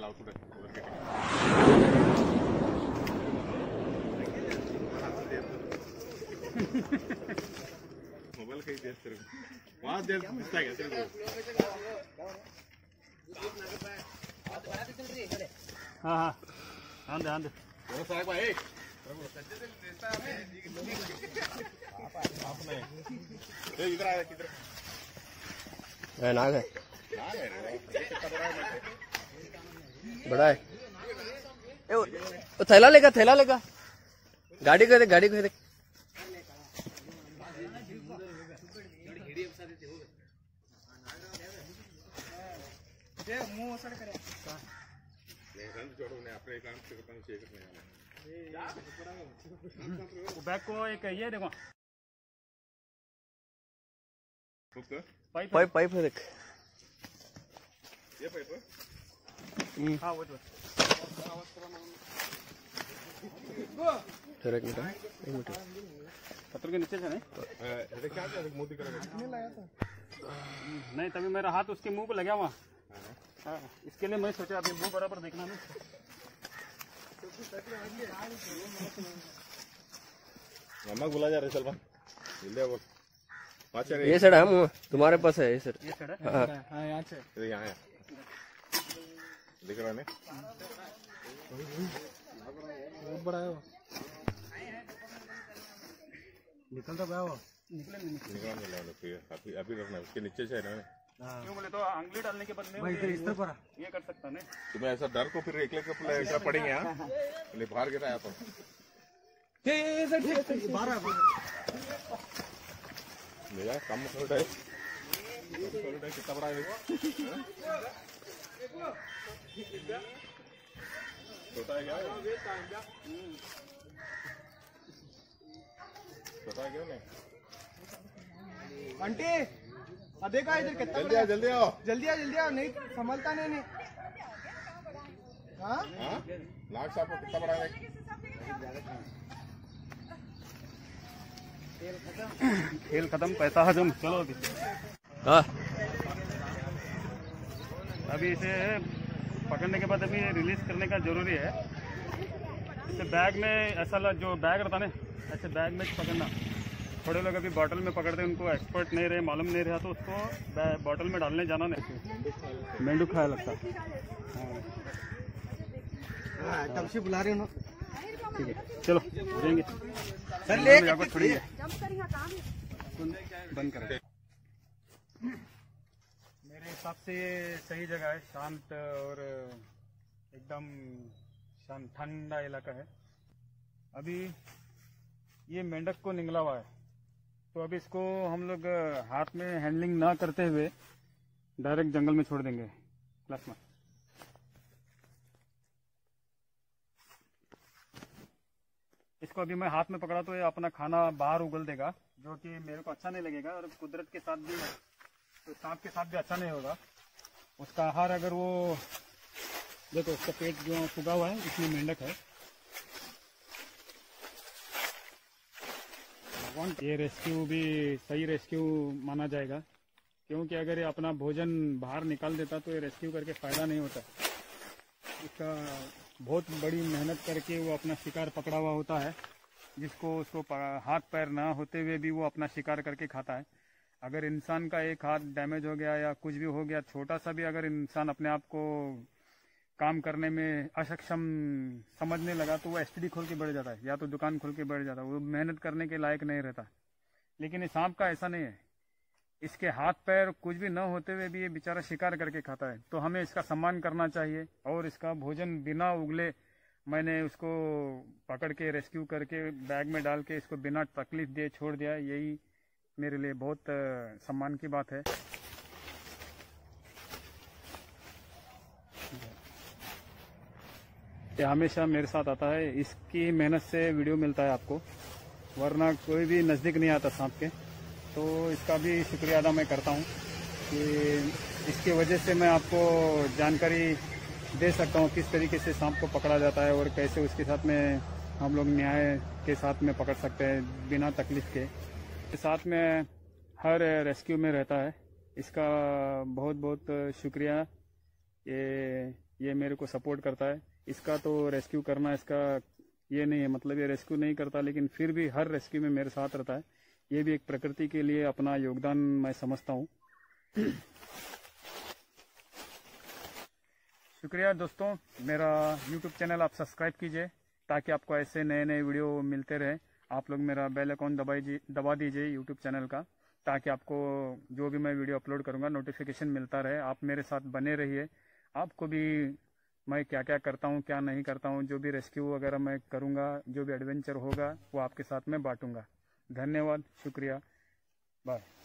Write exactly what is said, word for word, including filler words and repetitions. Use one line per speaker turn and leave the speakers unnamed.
Mobile కై చేస్తారు వా చేస్తా
हाँ हाँ आंदे आंदे
साहब भाई इधर आया किधर
नाग है
नाग है कितना बड़ा है
बड़ा है ए, वो थैला लेगा थैला लेगा गाड़ी को दे गाड़ी को दे
अपने काम से
बैग को एक ये देखो
पाइप पाइप पाइप है देख
ये पाइप
हाँ वो जो
एक मिनट एक मिनट
पत्थर के नीचे से नहीं
ऐसे क्या क्या मोदी करेगा कितने लाया था
नहीं तभी मेरा हाथ उसके मुंह पे लगा हुआ हाँ इसके लिए मैं सोचा अभी मुंह बराबर देखना नहीं
मम्मा बुला जा रहे सलमान जल्दी आओ
ये सर है मुंह तुम्हारे पास है ये सर
ये सर
हाँ
हाँ यहाँ से
ये यहाँ है दिख रहा है
बहुत बड़ा है वो निकल तो गया वो निकले नहीं
निकलने लगा फिर अभी अभी रखना उसके नीचे से है ना
क्यों बोले तो अंगली डालने के बदले में इस तरह पर ये कर सकता नहीं
तुम्हें ऐसा डर को फिर एक लेकर क्या पड़ेंगे यहाँ बाहर गिरा है तो मेरा कम छोटा है कितना बड़ा है छोटा है क्या छोटा है क्या नहीं
आंटी देखा इधर कितना
जल्दी आओ जल्दी आओ
जल्दी आओ जल्दी आओ नहीं संभलता नहीं नहीं हाँ
हाँ लाख साहब को कितना बड़ा है
खेल खत्म पैसा हजम चलो अभी
हाँ
अभी इसे पकड़ने के बाद अभी रिलीज करने का जरूरी है इसे बैग में ऐसा जो बैग रहता ना ऐसे बैग में पकड़ना थोड़े लोग अभी बॉटल में पकड़ते हैं उनको एक्सपर्ट नहीं रहे मालूम नहीं रहा तो उसको बॉटल में डालने जाना नहीं मेंढक खाया लगता
हाँ तब से बुला रहे हो
ठीक है चलो देंगे
सर ले
थोड़ी बंद करें मेरे हिसाब से ये सही जगह है शांत और एकदम शांत ठंडा इलाका है अभी ये मेंढक को निगला हुआ है तो अभी इसको हम लोग हाथ में हैंडलिंग ना करते हुए डायरेक्ट जंगल में छोड़ देंगे क्लास में इसको अभी मैं हाथ में पकड़ा तो ये अपना खाना बाहर उगल देगा जो कि मेरे को अच्छा नहीं लगेगा और कुदरत के साथ भी तो सांप के साथ भी अच्छा नहीं होगा उसका आहार अगर वो देखो उसका पेट जो फुगा हुआ है इसमें मेंढक है ये रेस्क्यू भी सही रेस्क्यू माना जाएगा क्योंकि अगर ये अपना भोजन बाहर निकाल देता तो ये रेस्क्यू करके फायदा नहीं होता इसका बहुत बड़ी मेहनत करके वो अपना शिकार पकड़ा हुआ होता है जिसको उसको हाथ पैर ना होते हुए भी वो अपना शिकार करके खाता है अगर इंसान का एक हाथ डैमेज हो गया या कुछ भी हो गया छोटा सा भी अगर इंसान अपने आप को काम करने में अक्षम समझने लगा तो वो एसटीडी खोल के बैठ जाता है या तो दुकान खोल के बैठ जाता है वो मेहनत करने के लायक नहीं रहता लेकिन इस सांप का ऐसा नहीं है इसके हाथ पैर कुछ भी न होते हुए भी ये बेचारा शिकार करके खाता है तो हमें इसका सम्मान करना चाहिए और इसका भोजन बिना उगले मैंने उसको पकड़ के रेस्क्यू करके बैग में डाल के इसको बिना तकलीफ दिए छोड़ दिया यही मेरे लिए बहुत सम्मान की बात है ये हमेशा मेरे साथ आता है इसकी मेहनत से वीडियो मिलता है आपको वरना कोई भी नज़दीक नहीं आता सांप के तो इसका भी शुक्रिया अदा मैं करता हूँ कि इसकी वजह से मैं आपको जानकारी दे सकता हूँ किस तरीके से सांप को पकड़ा जाता है और कैसे उसके साथ में हम लोग न्याय के साथ में पकड़ सकते हैं बिना तकलीफ के साथ में हर रेस्क्यू में रहता है इसका बहुत बहुत शुक्रिया ये ये मेरे को सपोर्ट करता है। इसका तो रेस्क्यू करना इसका ये नहीं है, मतलब ये रेस्क्यू नहीं करता, लेकिन फिर भी हर रेस्क्यू में मेरे साथ रहता है। ये भी एक प्रकृति के लिए अपना योगदान मैं समझता हूँ। शुक्रिया दोस्तों, मेरा यूट्यूब चैनल आप सब्सक्राइब कीजिए ताकि आपको ऐसे नए नए वीडियो मिलते रहे। आप लोग मेरा बेल आइकॉन दबाइए दबा दीजिए यूट्यूब चैनल का, ताकि आपको जो भी मैं वीडियो अपलोड करूँगा नोटिफिकेशन मिलता रहे। आप मेरे साथ बने रहिए। आपको भी मैं क्या क्या करता हूँ क्या नहीं करता हूँ, जो भी रेस्क्यू वगैरह मैं करूँगा, जो भी एडवेंचर होगा वो आपके साथ में बांटूंगा। धन्यवाद, शुक्रिया, बाय।